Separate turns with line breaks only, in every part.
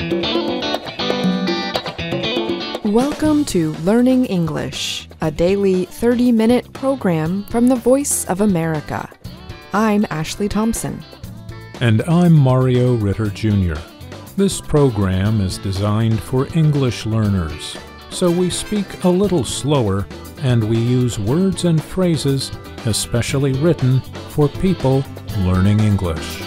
Welcome to Learning English, a daily 30-minute program from the Voice of America. I'm Ashley Thompson.
And I'm Mario Ritter Jr. This program is designed for English learners, so we speak a little slower and we use words and phrases especially written for people learning English.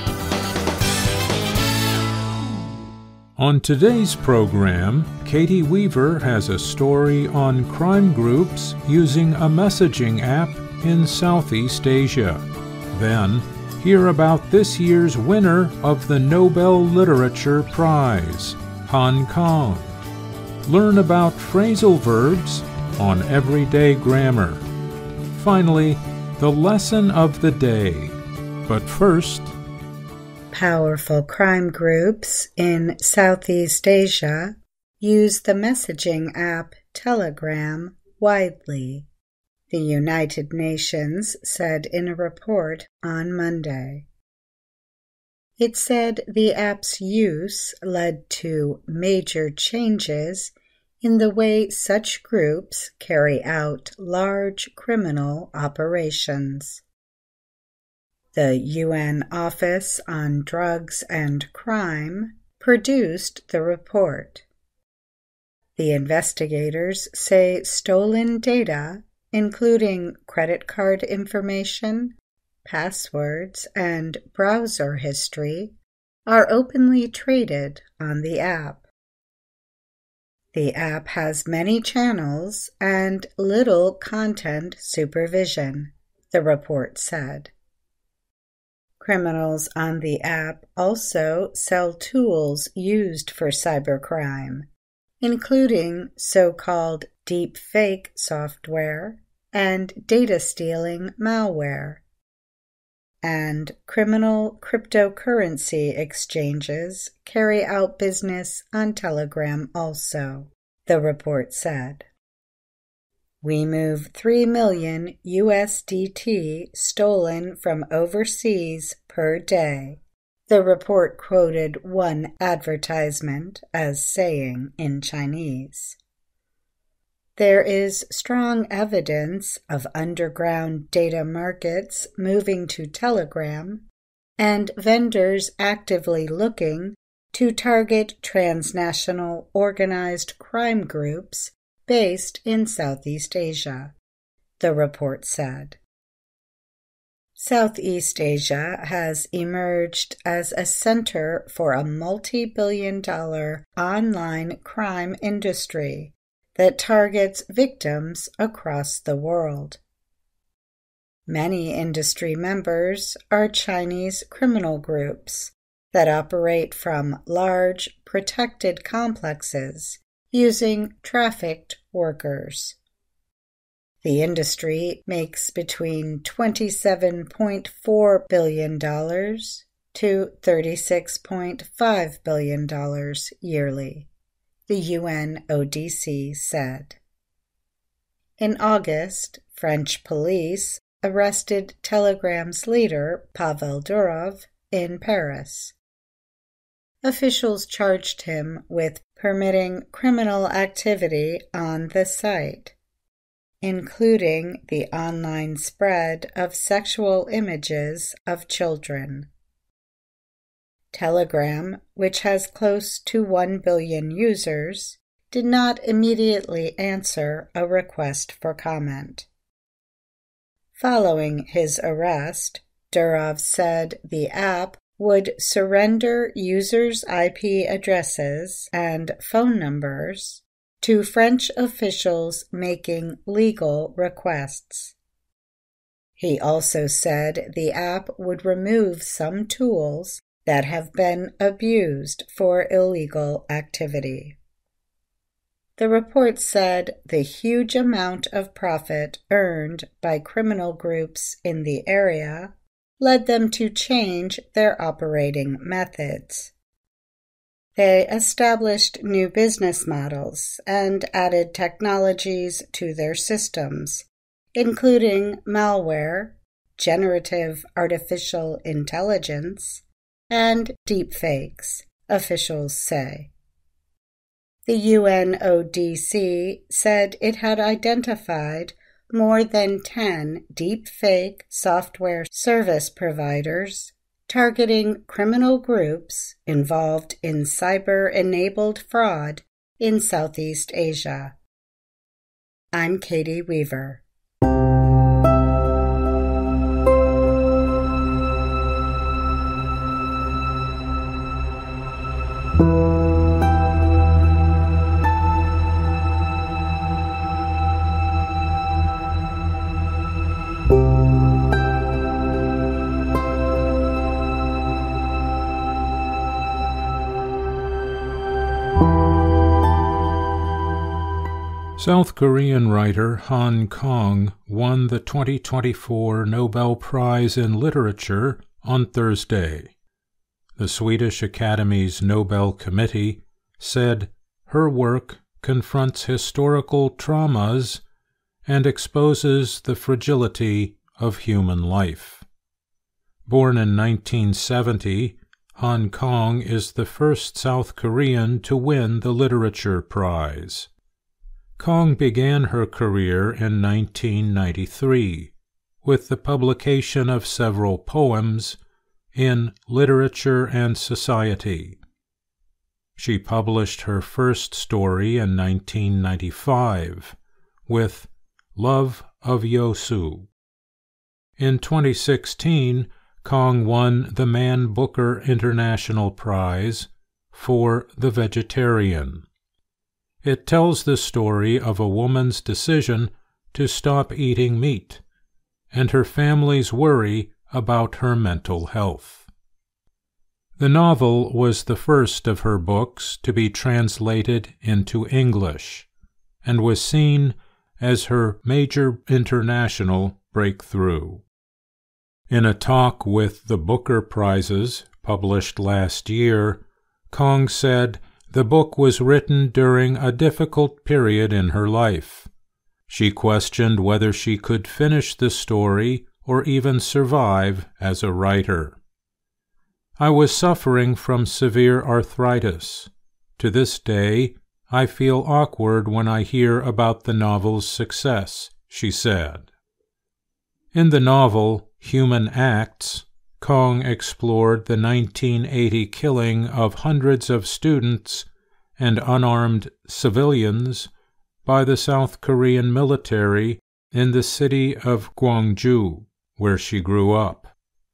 On today's program, Katie Weaver has a story on crime groups using a messaging app in Southeast Asia. Then, hear about this year's winner of the Nobel Literature Prize, Han Kang. Learn about phrasal verbs on everyday grammar. Finally, the lesson of the day. But first,
powerful crime groups in Southeast Asia use the messaging app Telegram widely, the United Nations said in a report on Monday. It said the app's use led to major changes in the way such groups carry out large criminal operations. The UN Office on Drugs and Crime produced the report. The investigators say stolen data, including credit card information, passwords, and browser history, are openly traded on the app. The app has many channels and little content supervision, the report said. Criminals on the app also sell tools used for cybercrime, including so-called deep fake software and data-stealing malware. And criminal cryptocurrency exchanges carry out business on Telegram also, the report said. We move 3 million USDT stolen from overseas per day, the report quoted one advertisement as saying in Chinese. There is strong evidence of underground data markets moving to Telegram and vendors actively looking to target transnational organized crime groups based in Southeast Asia, the report said. Southeast Asia has emerged as a center for a multi-billion-dollar online crime industry that targets victims across the world. Many industry members are Chinese criminal groups that operate from large, protected complexes using trafficked workers. The industry makes between $27.4 billion to $36.5 billion yearly, the UNODC said. In August, French police arrested Telegram's leader, Pavel Durov, in Paris. Officials charged him with permitting criminal activity on the site, including the online spread of sexual images of children. Telegram, which has close to 1 billion users, did not immediately answer a request for comment. Following his arrest, Durov said the app would surrender users' IP addresses and phone numbers to French officials making legal requests. He also said the app would remove some tools that have been abused for illegal activity. The report said the huge amount of profit earned by criminal groups in the area led them to change their operating methods. They established new business models and added technologies to their systems, including malware, generative artificial intelligence, and deepfakes, officials say. The UNODC said it had identified more than 10 deepfake software service providers targeting criminal groups involved in cyber-enabled fraud in Southeast Asia. I'm Katie Weaver.
South Korean writer Han Kang won the 2024 Nobel Prize in Literature on Thursday. The Swedish Academy's Nobel Committee said her work confronts historical traumas and exposes the fragility of human life. Born in 1970, Han Kang is the first South Korean to win the Literature Prize. Kang began her career in 1993 with the publication of several poems in Literature and Society. She published her first story in 1995 with Love of Yosu. In 2016, Kang won the Man Booker International Prize for The Vegetarian. It tells the story of a woman's decision to stop eating meat and her family's worry about her mental health. The novel was the first of her books to be translated into English and was seen as her major international breakthrough. In a talk with the Booker Prizes published last year, Kang said the book was written during a difficult period in her life. She questioned whether she could finish the story or even survive as a writer. I was suffering from severe arthritis. To this day, I feel awkward when I hear about the novel's success, she said. In the novel Human Acts, Kang explored the 1980 killing of hundreds of students and unarmed civilians by the South Korean military in the city of Gwangju, where she grew up.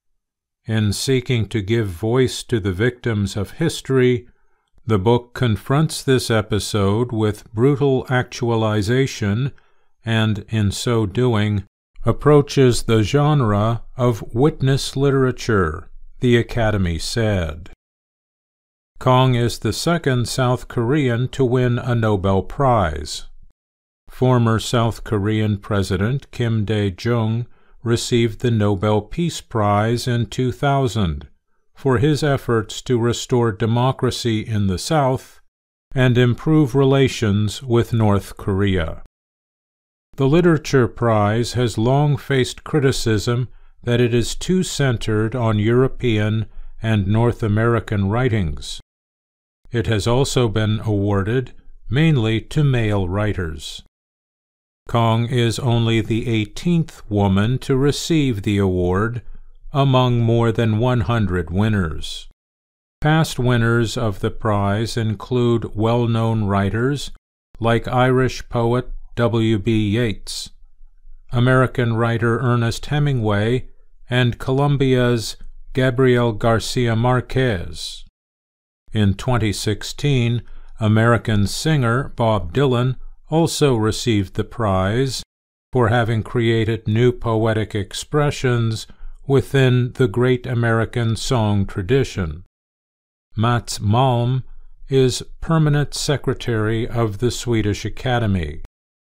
In seeking to give voice to the victims of history, the book confronts this episode with brutal actualization and, in so doing, approaches the genre of witness literature, the Academy said. Kang is the second South Korean to win a Nobel Prize. Former South Korean President Kim Dae-jung received the Nobel Peace Prize in 2000 for his efforts to restore democracy in the South and improve relations with North Korea. The Literature Prize has long faced criticism that it is too centered on European and North American writings. It has also been awarded mainly to male writers. Kang is only the 18th woman to receive the award among more than 100 winners. Past winners of the prize include well-known writers like Irish poet W.B. Yeats, American writer Ernest Hemingway, and Colombia's Gabriel Garcia Marquez. In 2016, American singer Bob Dylan also received the prize for having created new poetic expressions within the great American song tradition. Mats Malm is permanent secretary of the Swedish Academy.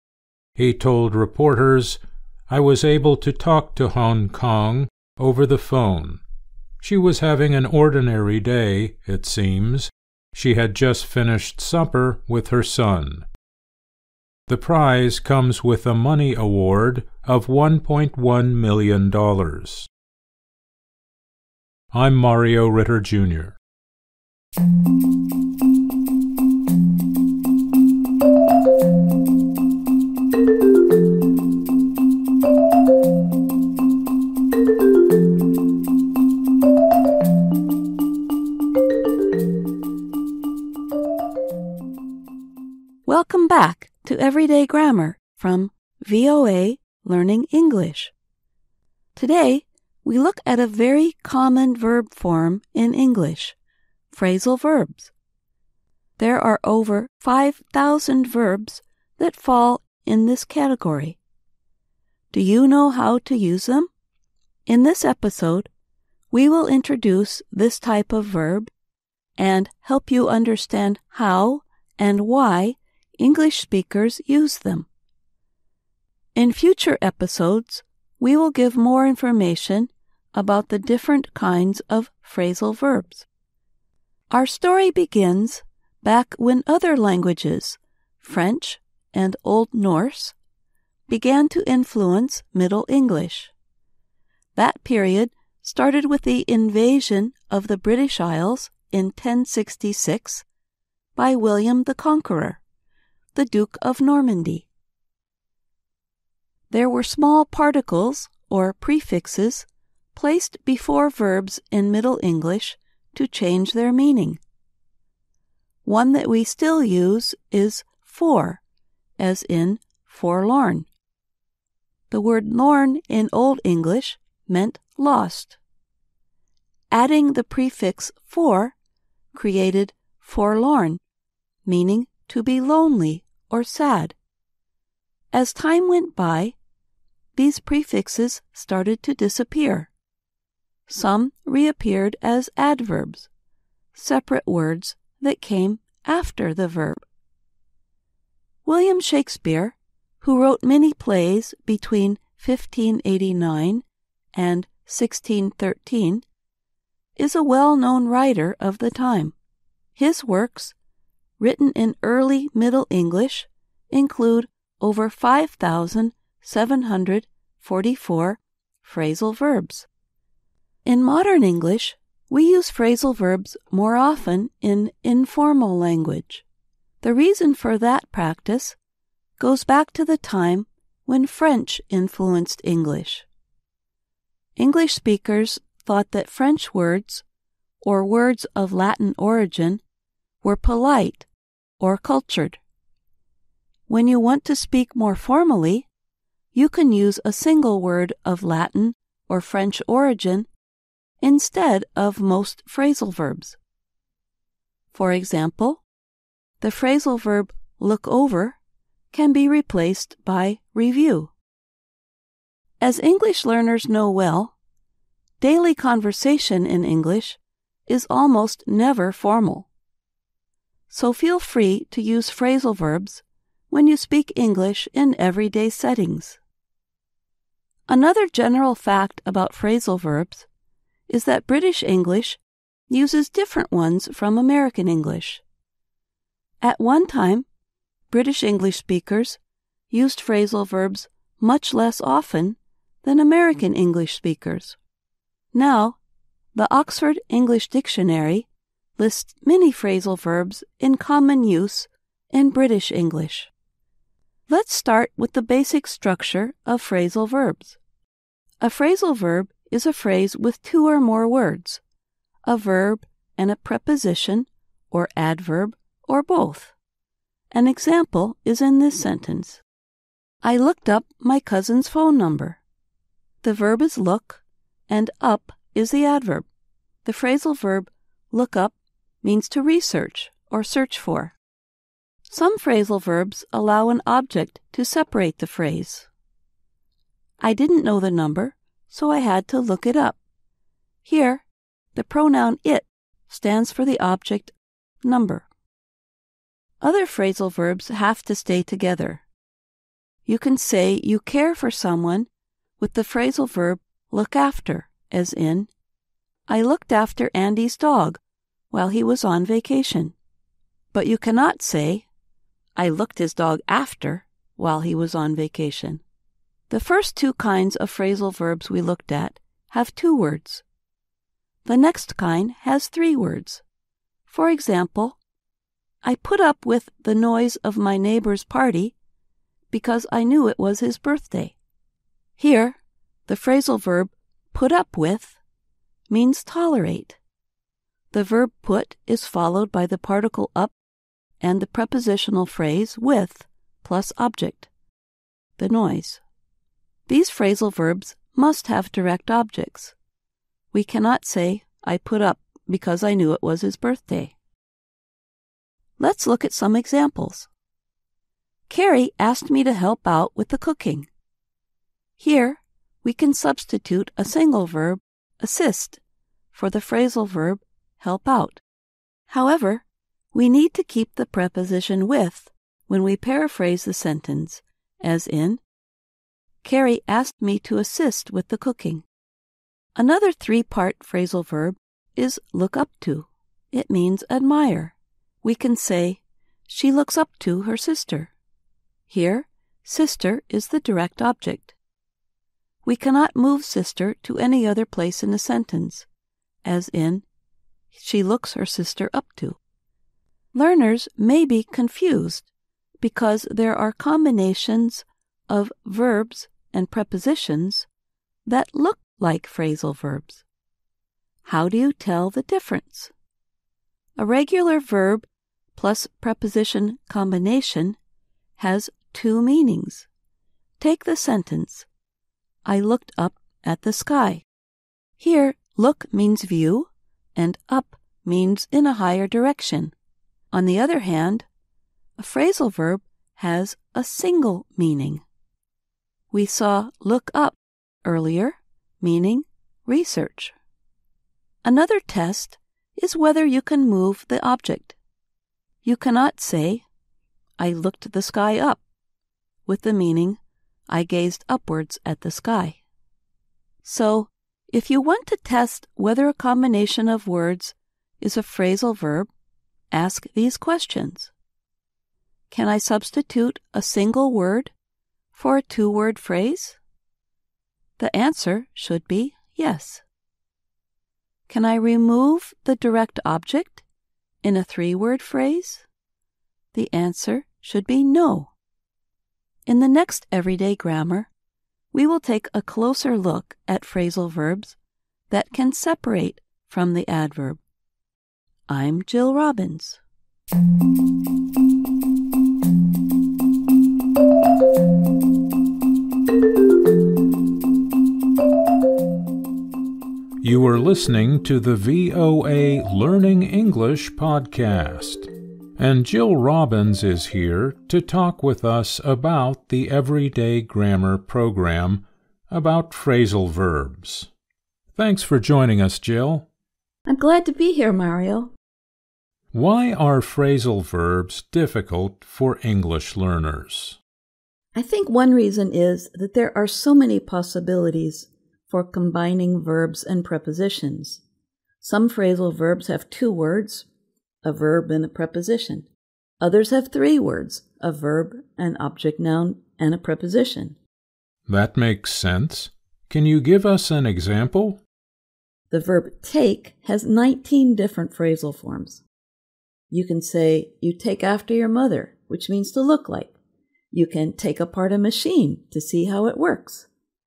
He told reporters, "I was able to talk to Han Kang over the phone. She was having an ordinary day, it seems. She had just finished supper with her son." The prize comes with a money award of $1.1 million. I'm Mario Ritter, Jr.
Welcome back to Everyday Grammar from VOA Learning English. Today, we look at a very common verb form in English, phrasal verbs. There are over 5,000 verbs that fall in this category. Do you know how to use them? In this episode, we will introduce this type of verb and help you understand how and why English speakers use them. In future episodes, we will give more information about the different kinds of phrasal verbs. Our story begins back when other languages, French and Old Norse, began to influence Middle English. That period started with the invasion of the British Isles in 1066 by William the Conqueror, the Duke of Normandy. There were small particles or prefixes placed before verbs in Middle English to change their meaning. One that we still use is for, as in forlorn. The word lorn in Old English meant lost. Adding the prefix for created forlorn, meaning to be lonely or sad. As time went by, these prefixes started to disappear. Some reappeared as adverbs, separate words that came after the verb. William Shakespeare, who wrote many plays between 1589 and 1613, is a well-known writer of the time. His works, written in early Middle English, include over 5,744 phrasal verbs. In modern English, we use phrasal verbs more often in informal language. The reason for that practice goes back to the time when French influenced English. English speakers thought that French words, or words of Latin origin, were polite or cultured. When you want to speak more formally, you can use a single word of Latin or French origin instead of most phrasal verbs. For example, the phrasal verb look over can be replaced by review. As English learners know well, daily conversation in English is almost never formal. So feel free to use phrasal verbs when you speak English in everyday settings. Another general fact about phrasal verbs is that British English uses different ones from American English. At one time, British English speakers used phrasal verbs much less often than American English speakers. Now, the Oxford English Dictionary lists many phrasal verbs in common use in British English. Let's start with the basic structure of phrasal verbs. A phrasal verb is a phrase with two or more words, a verb and a preposition or adverb or both. An example is in this sentence. I looked up my cousin's phone number. The verb is look, and up is the adverb. The phrasal verb look up means to research or search for. Some phrasal verbs allow an object to separate the phrase. I didn't know the number, so I had to look it up. Here, the pronoun it stands for the object number. Other phrasal verbs have to stay together. You can say you care for someone with the phrasal verb look after, as in, I looked after Andy's dog while he was on vacation. But you cannot say, I looked his dog after while he was on vacation. The first two kinds of phrasal verbs we looked at have two words. The next kind has three words. For example, I put up with the noise of my neighbor's party because I knew it was his birthday. Here, the phrasal verb put up with means tolerate. The verb put is followed by the particle up and the prepositional phrase with plus object, the noise. These phrasal verbs must have direct objects. We cannot say, I put up because I knew it was his birthday. Let's look at some examples. Carrie asked me to help out with the cooking. Here, we can substitute a single verb, assist, for the phrasal verb, help out. However, we need to keep the preposition with when we paraphrase the sentence, as in, Carrie asked me to assist with the cooking. Another three-part phrasal verb is look up to. It means admire. We can say, she looks up to her sister. Here, sister is the direct object. We cannot move sister to any other place in the sentence, as in, she looks her sister up to. Learners may be confused because there are combinations of verbs and prepositions that look like phrasal verbs. How do you tell the difference? A regular verb plus preposition combination has two meanings. Take the sentence, I looked up at the sky. Here, look means view, and up means in a higher direction. On the other hand, a phrasal verb has a single meaning. We saw look up earlier, meaning research. Another test is whether you can move the object. You cannot say, I looked the sky up, with the meaning, I gazed upwards at the sky. So, if you want to test whether a combination of words is a phrasal verb, ask these questions. Can I substitute a single word for a two-word phrase? The answer should be yes. Can I remove the direct object in a three-word phrase? The answer should be no. In the next Everyday Grammar, we will take a closer look at phrasal verbs that can separate from the adverb. I'm Jill Robbins.
You are listening to the VOA Learning English podcast, and Jill Robbins is here to talk with us about the Everyday Grammar program about phrasal verbs. Thanks for joining us, Jill.
I'm glad to be here, Mario.
Why are phrasal verbs difficult for English learners?
I think one reason is that there are so many possibilities for combining verbs and prepositions. Some phrasal verbs have two words, a verb and a preposition. Others have three words, a verb, an object noun, and a preposition.
That makes sense. Can you give us an example?
The verb take has 19 different phrasal forms. You can say, you take after your mother, which means to look like. You can take apart a machine to see how it works.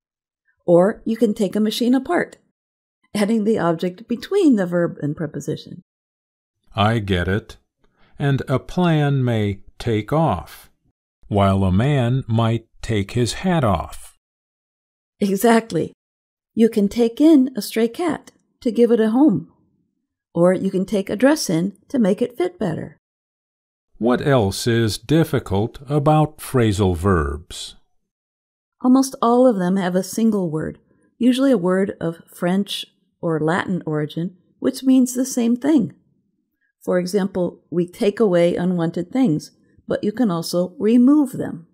Or you can take a machine apart, adding the object between the verb and preposition.
I get it. And a plan may take off, while a man might take his hat off.
Exactly. You can take in a stray cat to give it a home. Or you can take a dress in to make it fit better.
What else is difficult about phrasal verbs?
Almost all of them have a single word, usually a word of French or Latin origin, which means the same thing. For example, we take away unwanted things, but you can also remove them.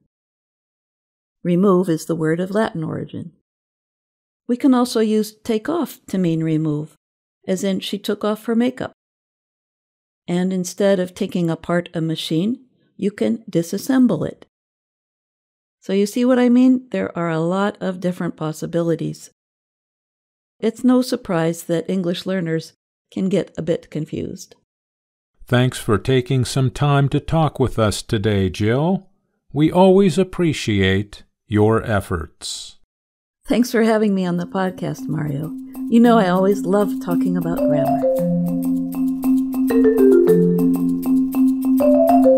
Remove is the word of Latin origin. We can also use take off to mean remove, as in she took off her makeup. And instead of taking apart a machine, you can disassemble it. So you see what I mean? There are a lot of different possibilities. It's no surprise that English learners can get a bit confused.
Thanks for taking some time to talk with us today, Jill. We always appreciate your efforts.
Thanks for having me on the podcast, Mario. You know I always love talking about grammar.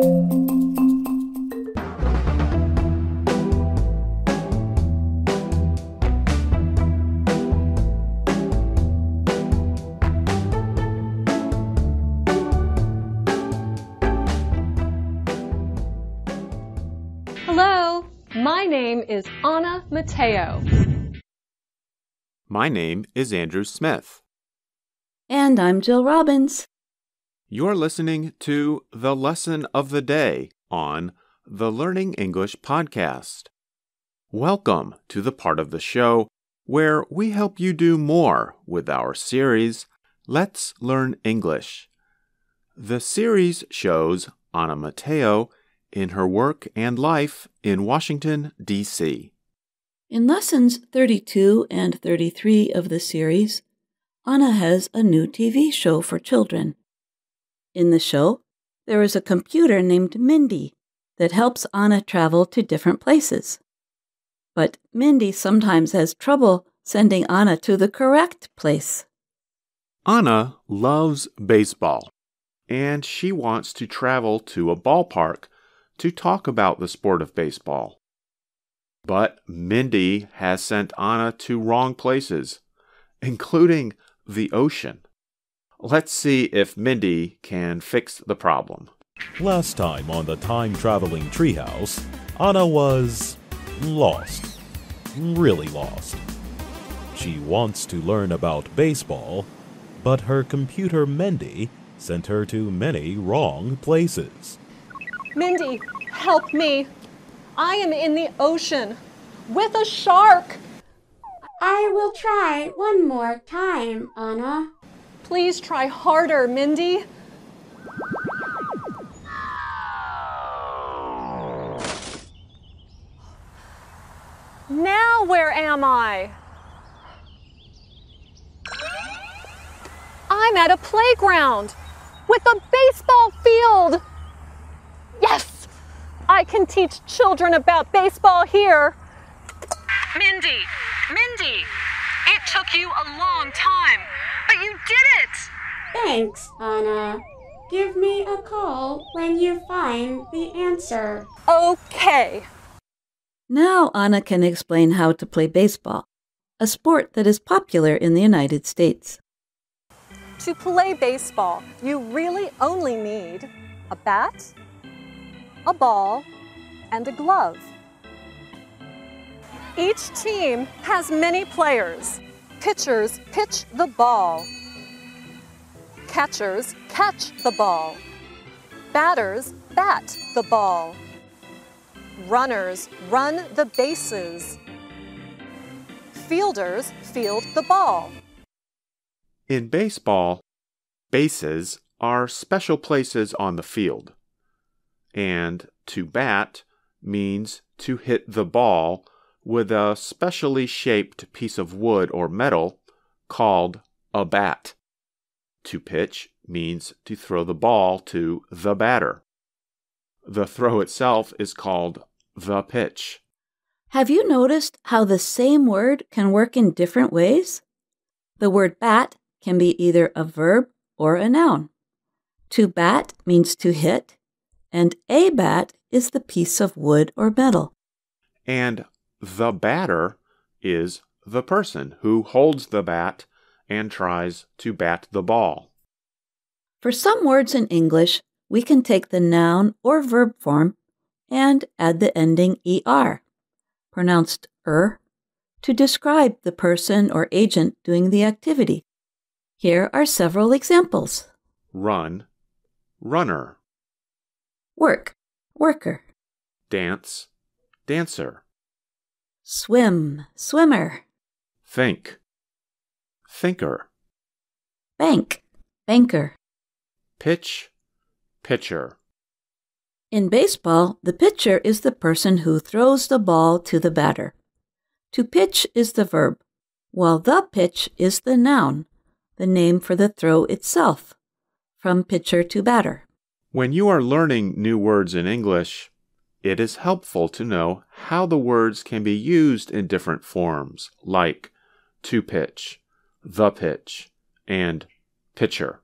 My name is Anna Mateo.
My name is Andrew Smith.
And I'm Jill Robbins.
You're listening to the Lesson of the Day on the Learning English podcast. Welcome to the part of the show where we help you do more with our series, Let's Learn English. The series shows Anna Mateo in her work and life in Washington, D.C.
In lessons 32 and 33 of the series, Anna has a new TV show for children. In the show, there is a computer named Mindy that helps Anna travel to different places. But Mindy sometimes has trouble sending Anna to the correct place.
Anna loves baseball, and she wants to travel to a ballpark to talk about the sport of baseball. But Mindy has sent Anna to wrong places, including the ocean. Let's see if Mindy can fix the problem.
Last time on the time-traveling treehouse, Anna was lost. Really lost. She wants to learn about baseball, but her computer Mindy sent her to many wrong places.
Mindy, help me. I am in the ocean with a shark.
I will try one more time, Anna.
Please try harder, Mindy. Now where am I? I'm at a playground with a baseball field. Yes! I can teach children about baseball here. Mindy, it took you a long time, but you did it!
Thanks, Anna. Give me a call when you find the answer.
Okay.
Now Anna can explain how to play baseball, a sport that is popular in the United States.
To play baseball, you really only need a bat, a ball, and a glove. Each team has many players. Pitchers pitch the ball. Catchers catch the ball. Batters bat the ball. Runners run the bases. Fielders field the ball.
In baseball, bases are special places on the field. And to bat means to hit the ball with a specially shaped piece of wood or metal called a bat. To pitch means to throw the ball to the batter. The throw itself is called the pitch.
Have you noticed how the same word can work in different ways? The word bat can be either a verb or a noun. To bat means to hit, and a bat is the piece of wood or metal.
And the batter is the person who holds the bat and tries to bat the ball.
For some words in English, we can take the noun or verb form and add the ending er, pronounced to describe the person or agent doing the activity. Here are several examples.
Run, runner.
Work, worker.
Dance, dancer.
Swim, swimmer.
Think, thinker.
Bank, banker.
Pitch, pitcher.
In baseball, the pitcher is the person who throws the ball to the batter. To pitch is the verb, while the pitch is the noun, the name for the throw itself, from pitcher to batter.
When you are learning new words in English, it is helpful to know how the words can be used in different forms, like to pitch, the pitch, and pitcher.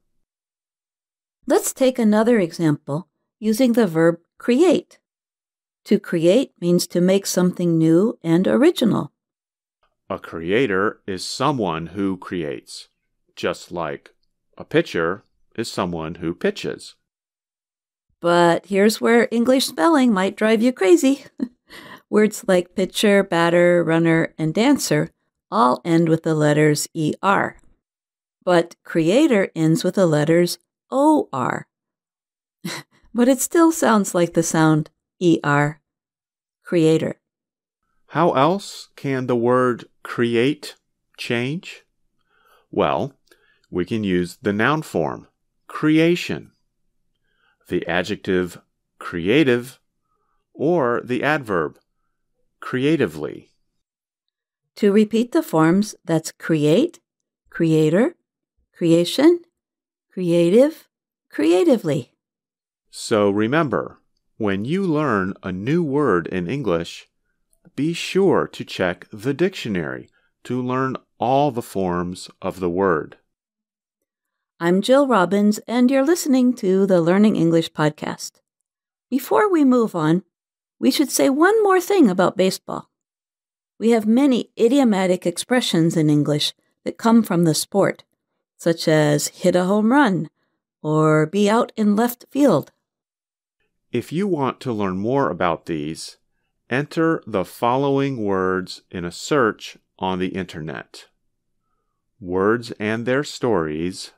Let's take another example using the verb create. To create means to make something new and original.
A creator is someone who creates, just like a pitcher is someone who pitches.
But here's where English spelling might drive you crazy. Words like pitcher, batter, runner, and dancer all end with the letters ER. But creator ends with the letters OR. But it still sounds like the sound ER. Creator.
How else can the word create change? Well, we can use the noun form, creation, the adjective creative, or the adverb creatively.
To repeat the forms, that's create, creator, creation, creative, creatively.
So remember, when you learn a new word in English, be sure to check the dictionary to learn all the forms of the word.
I'm Jill Robbins, and you're listening to the Learning English podcast. Before we move on, we should say one more thing about baseball. We have many idiomatic expressions in English that come from the sport, such as hit a home run or be out in left field.
If you want to learn more about these, enter the following words in a search on the internet. Words and Their Stories,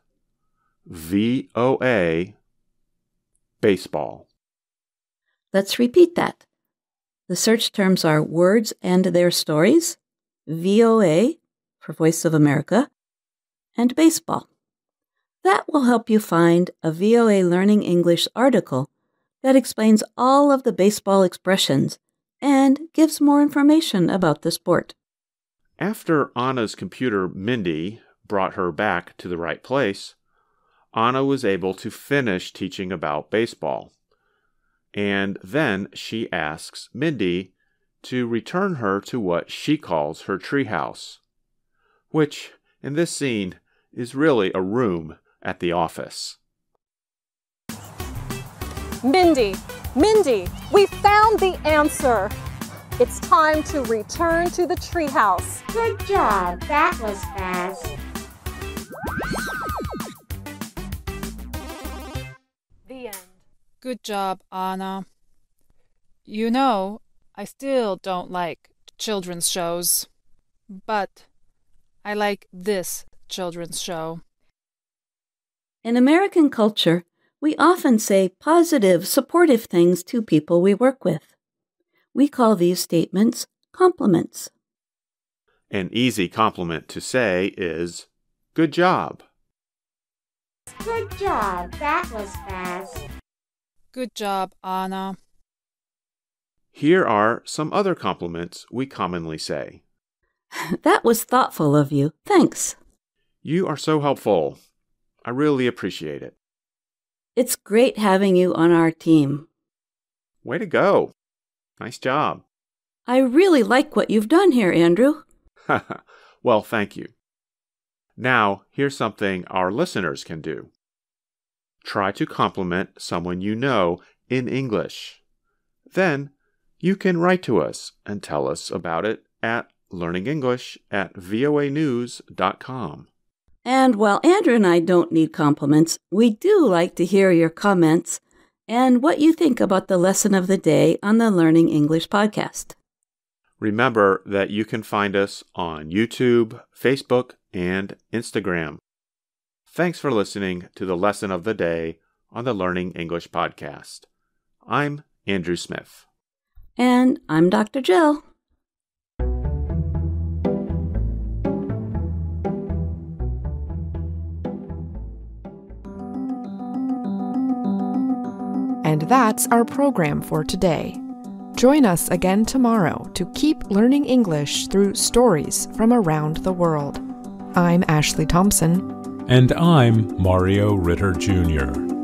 VOA, baseball.
Let's repeat that. The search terms are Words and Their Stories, VOA, for Voice of America, and baseball. That will help you find a VOA Learning English article that explains all of the baseball expressions and gives more information about the sport.
After Anna's computer, Mindy, brought her back to the right place, Anna was able to finish teaching about baseball. And then she asks Mindy to return her to what she calls her treehouse, which, in this scene, is really a room at the office.
Mindy, we found the answer. It's time to return to the treehouse.
Good job. That was fast.
The end.
Good job, Anna. You know, I still don't like children's shows, but I like this children's show.
In American culture, we often say positive, supportive things to people we work with. We call these statements compliments.
An easy compliment to say is, good job.
Good job. That was fast.
Good job, Anna.
Here are some other compliments we commonly say.
That was thoughtful of you. Thanks.
You are so helpful. I really appreciate it.
It's great having you on our team.
Way to go. Nice job.
I really like what you've done here, Andrew.
Well, thank you. Now, here's something our listeners can do. Try to compliment someone you know in English. Then, you can write to us and tell us about it at learningenglish@voanews.com.
And while Andrew and I don't need compliments, we do like to hear your comments and what you think about the lesson of the day on the Learning English podcast.
Remember that you can find us on YouTube, Facebook, and Instagram. Thanks for listening to the lesson of the day on the Learning English podcast. I'm Andrew Smith.
And I'm Dr. Jill.
And that's our program for today. Join us again tomorrow to keep learning English through stories from around the world. I'm Ashley Thompson.
And I'm Mario Ritter Jr.